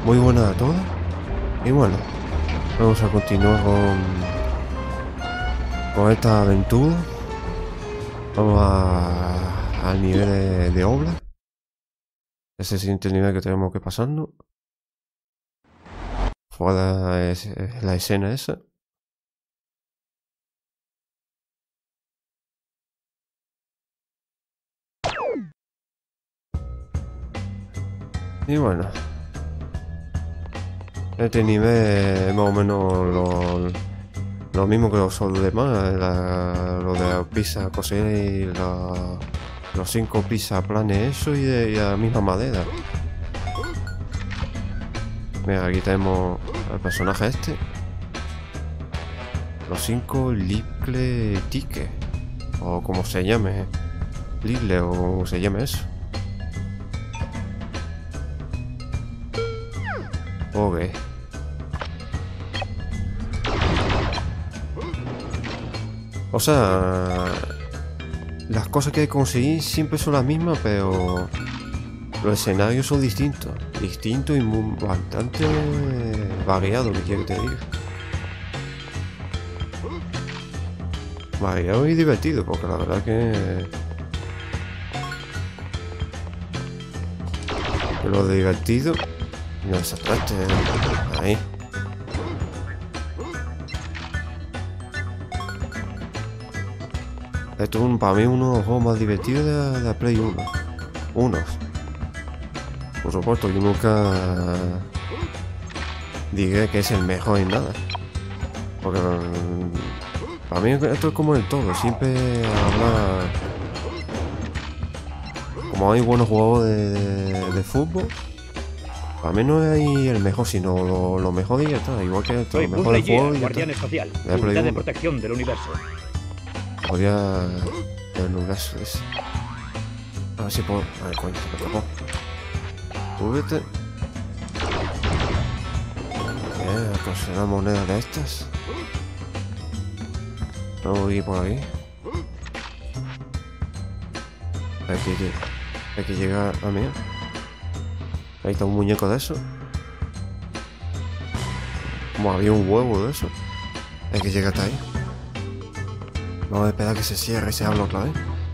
Muy buenas a todos. Y bueno, vamos a continuar con esta aventura. Vamos al nivel de Obla. Ese siguiente nivel que tenemos que pasarnos. Fuera es la escena esa. Y bueno, este nivel es más o menos lo mismo que los demás. Lo de la pizza conseguir los 5 pizza planes, eso y la misma madera. Mira, aquí tenemos al personaje este. Los 5 Little Tickets. O como se llame. Little o como se llame eso. Ok. O sea, las cosas que hay que conseguir siempre son las mismas, pero los escenarios son distintos. Distintos y bastante variados, que quiero que te diga. Variado y divertido, porque la verdad que lo divertido no es atrás, ahí. Esto es para mí uno de los juegos más divertidos de la Play 1. Unos. Por supuesto, yo nunca diré que es el mejor en nada. Porque para mí esto es como el todo. Siempre habla. Como hay buenos jugadores de fútbol, para mí no hay el mejor, sino lo mejor y ya está. Igual que esto, lo mejor del juego y ya guardián espacial, está. unidad de protección del universo. Podría el universo ese. A ver si puedo. A ver, coño, se me tapó. Súbete. A conseguir una moneda de estas. Vamos a ir por ahí. Hay que llegar a mí. Ahí está un muñeco de eso. Como había un huevo de eso. Hay que llegar hasta ahí. Vamos a esperar que se cierre y se abra otra vez.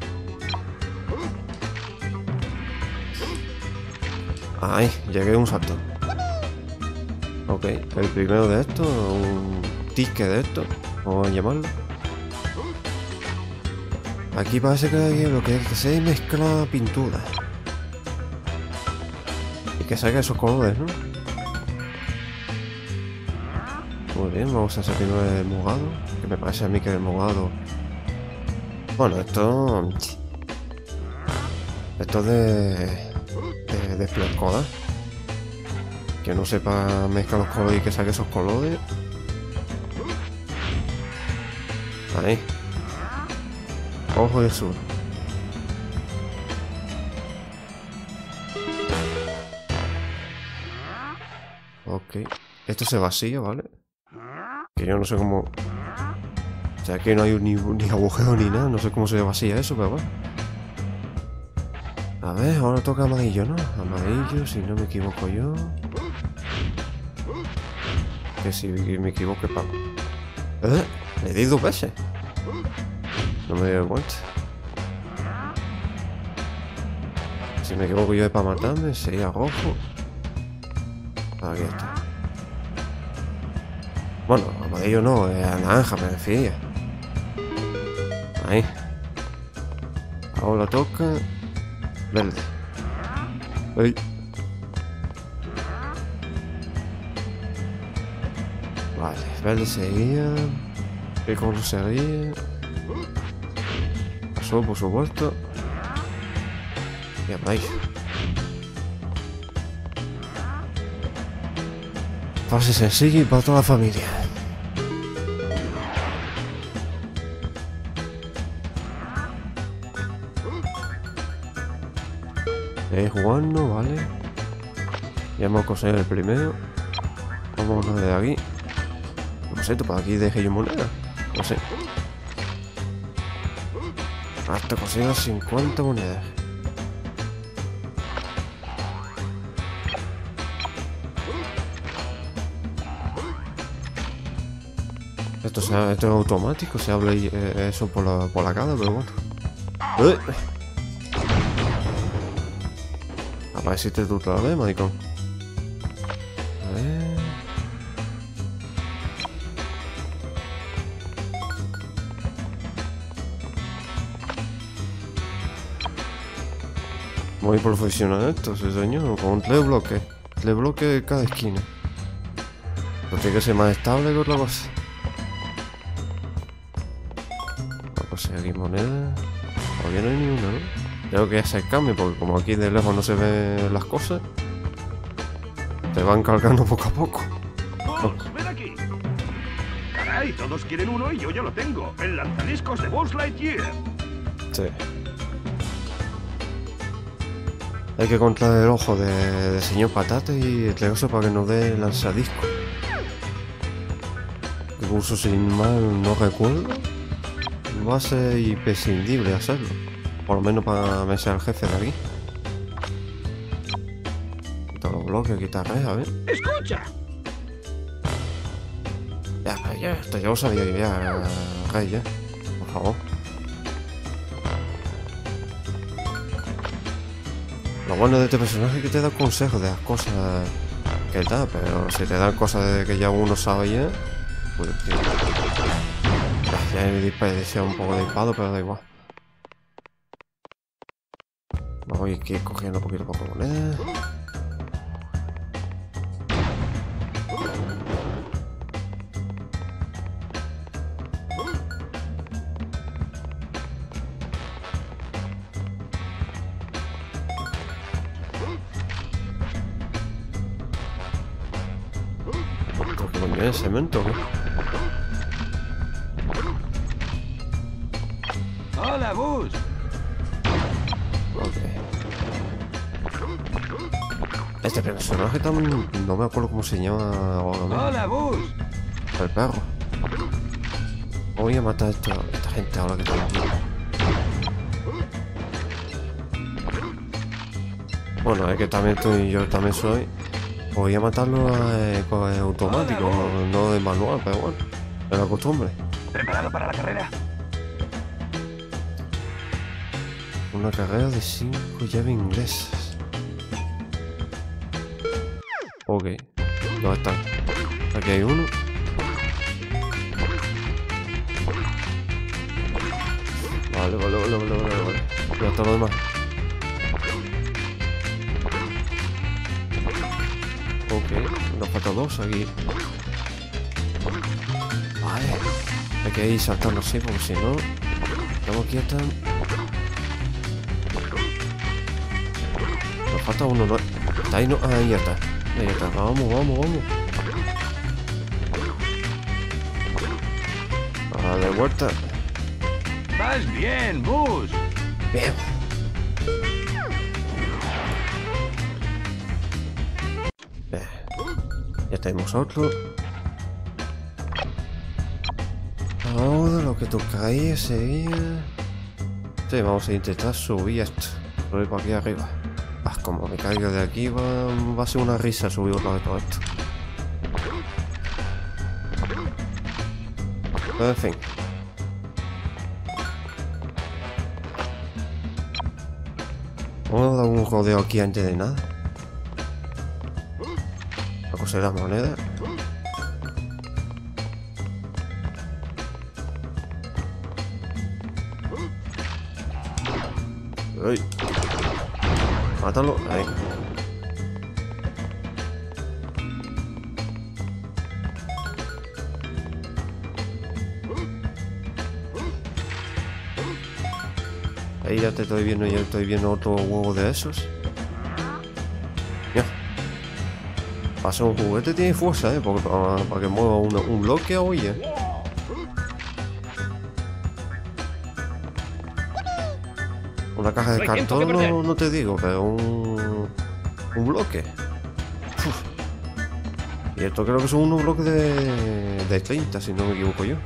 Ahí, llegué a un salto. Ok, el primero de estos, un ticket de esto, vamos a llamarlo. Aquí parece que lo que hay que hacer es mezclar pintura. Y que salga esos colores, ¿no? Muy bien, vamos a hacer primero el mojado, que me parece a mí que el mojado... Bueno, esto de frescoda. Que no sepa mezclar los colores y que saque esos colores. Ahí. Ojo de sur. Ok. Esto se vacía, ¿vale? Que yo no sé cómo... O sea, que no hay ni agujero ni nada. No sé cómo se vacía eso, pero bueno. A ver, ahora toca amarillo, ¿no? Amarillo, si no me equivoco yo. Que si me equivoco, pa... Le di 2 veces. No me doy cuenta. Si me equivoco yo es para matarme, sería rojo. Aquí está. Bueno, amarillo no, es naranja, me refería. Ahí. Ahora toca verde. ¡Ey! Vale, verde sería... ¿Qué color sería? Azul, por supuesto. Y amarillo. Fácil, sencillo y para toda la familia. Jugando, vale. Ya hemos conseguido el primero. Vamos de aquí. No sé, por aquí dejé yo moneda. No sé. Hasta conseguir 50 monedas. Esto es automático, se habla eso por la cara, pero bueno. Apareciste tú otra vez, maricón. A ver. Muy profesional esto, sí señor, con 3 bloques. 3 bloques cada esquina. Pues tiene que ser más estable que otra cosa. Vamos a seguir moneda. Todavía no hay ni una, ¿no? Tengo que hacer cambio porque como aquí de lejos no se ven las cosas, te van cargando poco a poco. Buzz, ven aquí. Caray, todos quieren uno y yo ya lo tengo. El lanzadiscos de Buzz Lightyear. Sí. Hay que encontrar el ojo de señor Patata y el negocio para que nos dé el lanzadisco. Que uso sin mal no recuerdo. Va a ser imprescindible hacerlo. Por lo menos para vencer al jefe de aquí. Quitar los bloques, quitar red, a ver. ¡Escucha! Ya, esto ya lo sabía yo ya, Rey, ya. Por favor. Lo bueno de este personaje es que te da consejos de las cosas que da, pero si te dan cosas de que ya uno sabe ya, pues tío, ya he desperdiciado un poco de disparo, pero da igual. Vamos a ir cogiendo poquito a poco monedas. ¿Qué coño es? ¿Cemento o qué? ¡Hola, Buzz! Ok. Este personaje también no me acuerdo cómo se llama ahora mismo. ¡Hola, Buzz! El perro. Voy a matar a esta gente ahora que tengo aquí. Bueno, es que también yo también soy. Voy a matarlo con automático, no de manual, pero bueno, es la costumbre. ¿Preparado para la carrera? Una carrera de 5 llaves inglesas. Ok, ¿dónde están? Aquí hay uno. Vale. Ya está lo demás. Ok, nos falta 2 aquí. Vale, hay que ir saltando así porque si no, estamos quietos. Nos falta uno, no. Está ahí, no. Ahí ya está. Ahí ya está. Vamos. A la vuelta. ¡Vas bien, Buzz! Bien. Ya tenemos otro. Ahora lo que tocaría sería... Sí, vamos a intentar subir esto. Subir por aquí arriba. Como me caiga de aquí va a ser una risa subir otra vez todo esto. Pero en fin. Vamos a dar un rodeo aquí antes de nada. A coser las monedas. ¡Ay! Mátalo, ahí. Ahí ya te estoy viendo, otro huevo de esos. Ya. Pasa un juguete, tiene fuerza, porque para que mueva un bloque o ya. Una caja de cartón no te digo, pero un bloque. Uf. Y esto creo que son unos bloques de 30, si no me equivoco yo.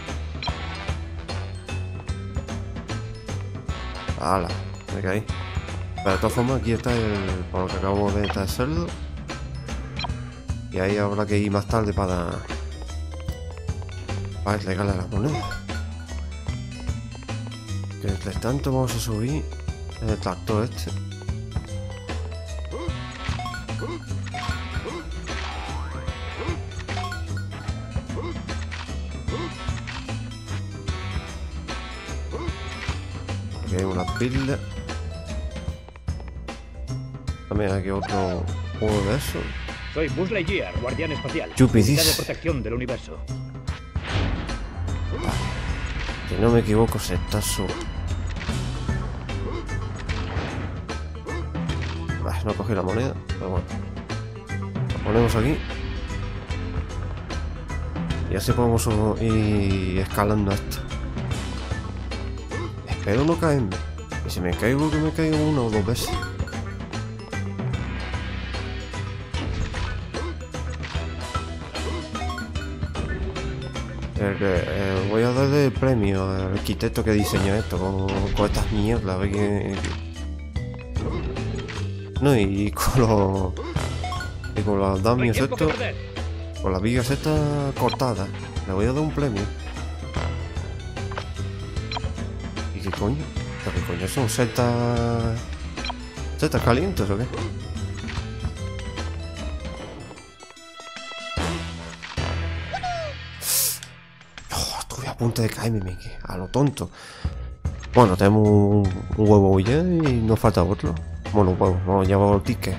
¡Hala! Me caí. Pero de todas formas aquí está por lo que acabamos de estar cerdo. Y ahí habrá que ir más tarde para para entregarle la moneda. Que entre tanto vamos a subir el tractor este. Aquí hay una pila. También hay otro juego de eso. Soy Buzz Lightyear, guardián espacial. Chupidis. Unidad de protección del universo. Si no me equivoco, sextazo. No cogí la moneda, pero bueno. La ponemos aquí. Y así podemos ir escalando esto. Espero no caerme. Y si me caigo, que me caigo una o dos veces. Voy a darle el premio al arquitecto que diseñó esto con estas mierdas. A ver qué... No, y con los andamios estos, con las vigas estas cortadas, le voy a dar un premio. ¿Y qué coño? ¿Qué coño son? ¿Setas calientes o qué? Oh, estuve a punto de caerme, Mickey, a lo tonto. Bueno, tenemos un huevo ya y nos falta otro. Bueno, vamos a llevar el ticket.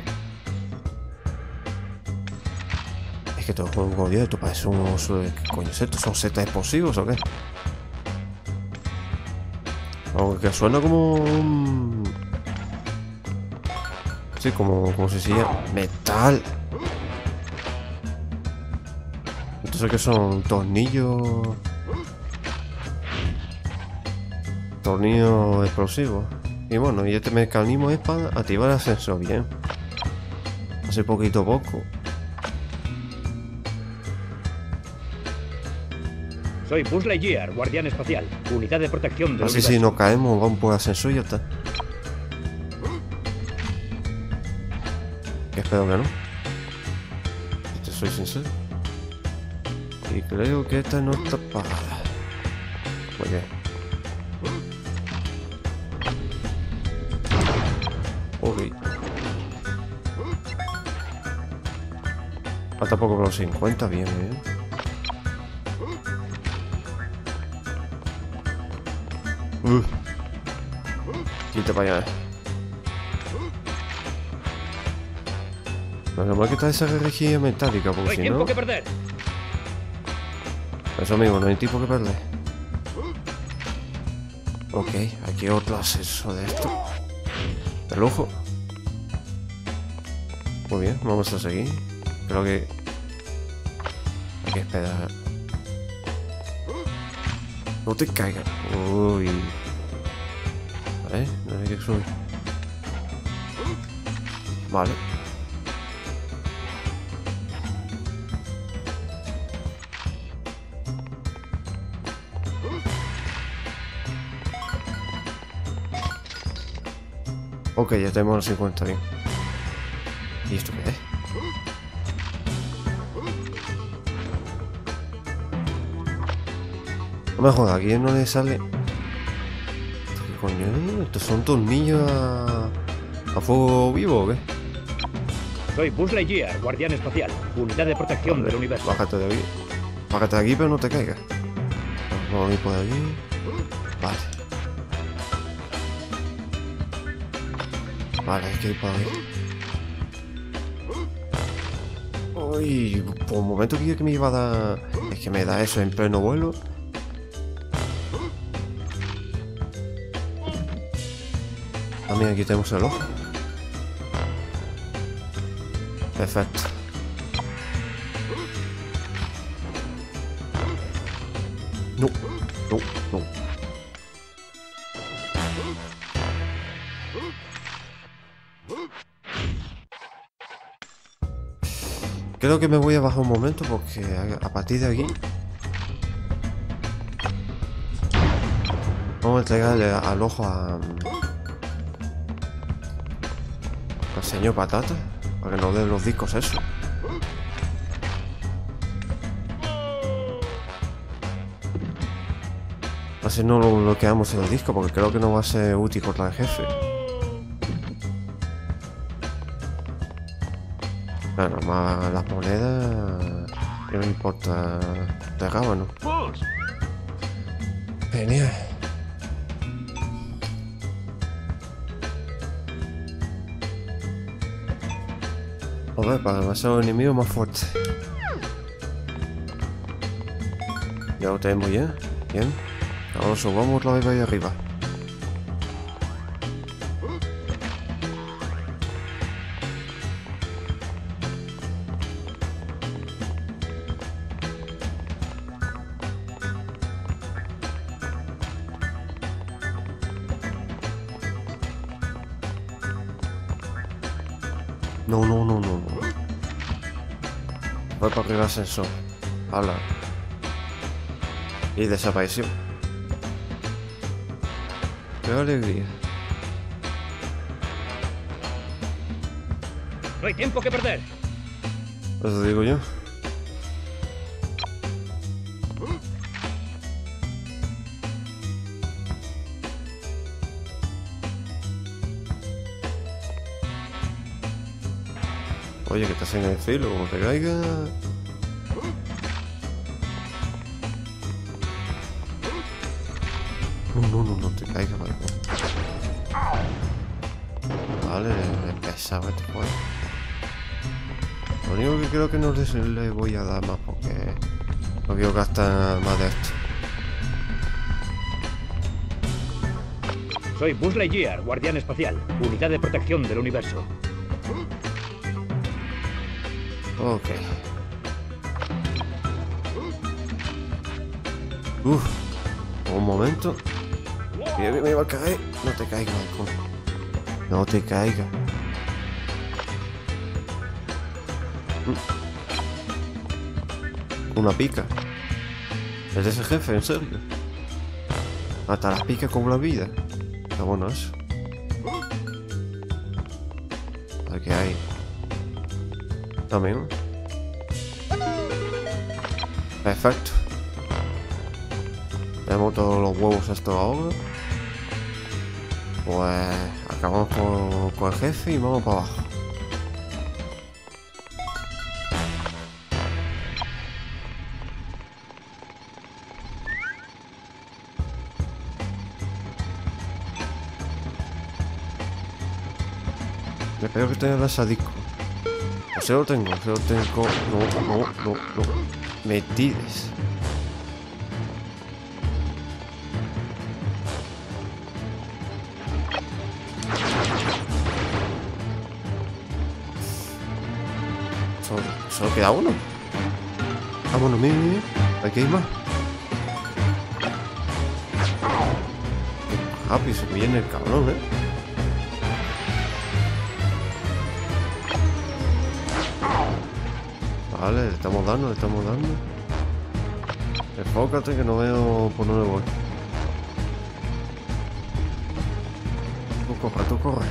Es que todo el juego abierto parece unos... ¿Qué coño es esto? ¿Son setas explosivos o qué? Aunque suena como un... Sí, como si sea metal. Entonces, ¿qué son? Tornillos... Tornillos explosivos. Y bueno, y este mecanismo es para activar el ascensor, bien. Hace poquito a poco. Soy Buzz Lightyear, guardián espacial. Unidad de protección del Así universo. si nos caemos, vamos por el ascensor y ya está. Que espero que no. Si te soy sincero. Y creo que esta no está pagada. Muy bien. Ok. Falta poco por los 50, bien, bien. Quita para allá. Menos mal que está esa energía metálica, porque No hay si tiempo no... que perder. Eso mismo, no hay tiempo que perder. Ok, aquí otro acceso de esto. De lujo. Muy bien, vamos a seguir. Creo que... Hay que esperar. No te caigas. Uy. No hay que subir. Vale. Ok, ya tenemos los 50, bien. ¿Y esto qué es? No me jodas, aquí no le sale... ¿Qué coño es? ¿Estos son tornillos a fuego vivo o qué? Soy Buzz Lightyear, guardián espacial. Unidad de protección del universo. Bájate de aquí. Bájate de aquí, pero no te caigas. Vamos a ir por aquí. Vale. Vale, hay que ir por aquí. Uy, por un momento que me iba a dar... Es que me da eso en pleno vuelo. También aquí tenemos el ojo. Perfecto. No, no, no. Creo que me voy a bajar un momento porque a partir de aquí vamos a entregarle al ojo al señor Patata para que nos dé los discos eso. si no lo bloqueamos en el disco, porque creo que no va a ser útil contra el jefe. Bueno, más las monedas... No me importa de rábano. Buzz, Genial. A ver, para ser un enemigo más fuerte. Ya lo tenemos ya. Bien. Ahora subamos la vez ahí arriba. No, no, no, no, no. Voy para arriba el ascensor. Hala. Y desapareció. Qué alegría. No hay tiempo que perder. Eso digo yo. Oye, que estás en el filo, como te caiga. No, no, no te caigas, vale. Vale, pesado este juego. Lo único que creo que no le voy a dar más porque no quiero gastar más de esto. Soy Buzz Lightyear, guardián espacial, unidad de protección del universo. Ok. Uf. Un momento. Me va a caer. No te caigas, Malcolm. No te caigas. Una pica. ¿Es ese jefe? ¿En serio? Hasta las picas con la vida. Está bueno eso. A ver qué hay. También. Perfecto. Tenemos todos los huevos estos ahora. Pues acabamos con el jefe y vamos para abajo. Espero que tenga el sadico. O sea, lo tengo, No. Me tires. Solo queda uno. Vámonos, mira. Aquí hay más. Qué rápido se viene el cabrón, Vale, le estamos dando. Enfócate que no veo por dónde voy. Tú corre.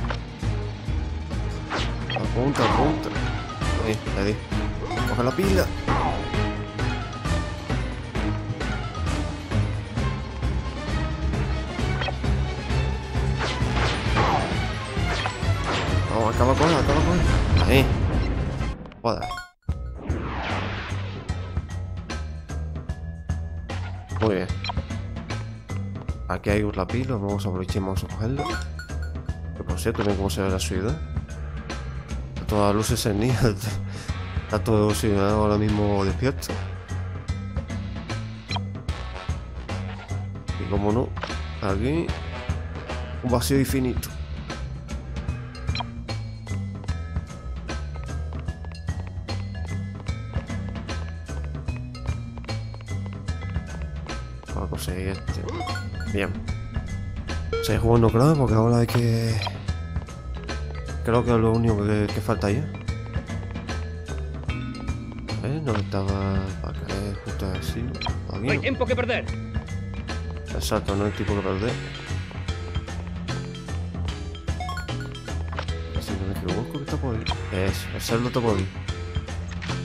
Apunta. Ahí, le di. Coge la pila. Vamos, acaba con él. Ahí. Joder. Muy bien. Aquí hay un lapilo, vamos a aprovechar y vamos a cogerlo. Que por cierto, miren cómo se ve la ciudad. Todas las luces encendidas. Está todo ilusionado ahora mismo despierto. Y como no, aquí un vacío infinito. Vamos a conseguir este. Bien. Seguir jugando claro porque ahora hay que... Creo que es lo único que falta ya. No estaba para caer justo así. No hay tiempo que perder. Exacto, no hay tiempo que perder. Si no me equivoco, que está por ahí. El cerdo está por ahí.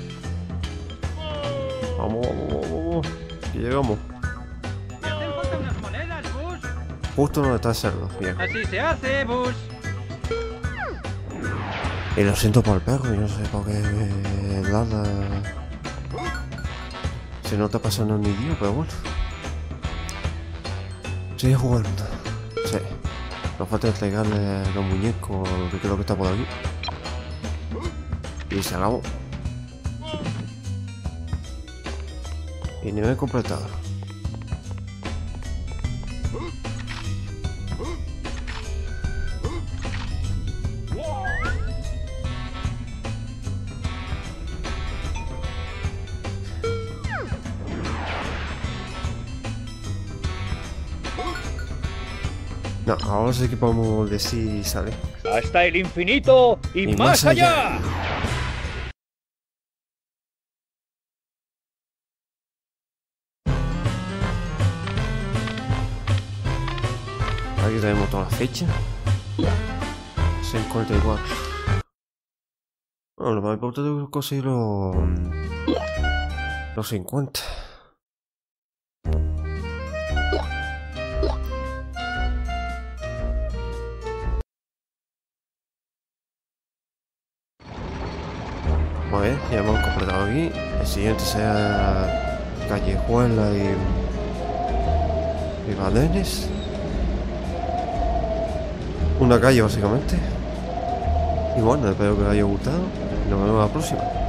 Vamos. Que llegamos. Me hacen falta unas Justo donde está el cerdo. Bien. Así se hace, Bus. Y lo siento por el perro, yo no sé por qué nada. Si no está pasando ni Dios, pero bueno. Sigue jugando. Sí. Nos falta entregarle los muñecos, que creo que está por aquí. Y se acabó. Y nivel completado. No, ahora sí que podemos decir sale. Hasta el infinito y más allá. Aquí tenemos todas las fechas. 54. Bueno, lo más importante es conseguir los 50. Muy bien, ya hemos completado aquí. El siguiente será Callejuela y Badenes. Una calle básicamente. Y bueno, espero que os haya gustado. Nos vemos la próxima.